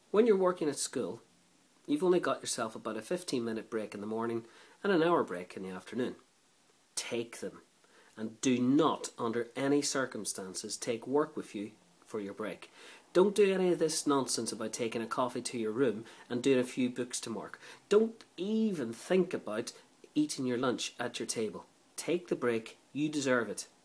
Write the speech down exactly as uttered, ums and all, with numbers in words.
When you're working at school, you've only got yourself about a fifteen minute break in the morning and an hour break in the afternoon. Take them, and do not, under any circumstances, take work with you for your break. Don't do any of this nonsense about taking a coffee to your room and doing a few books to mark. Don't even think about eating your lunch at your table. Take the break, you deserve it.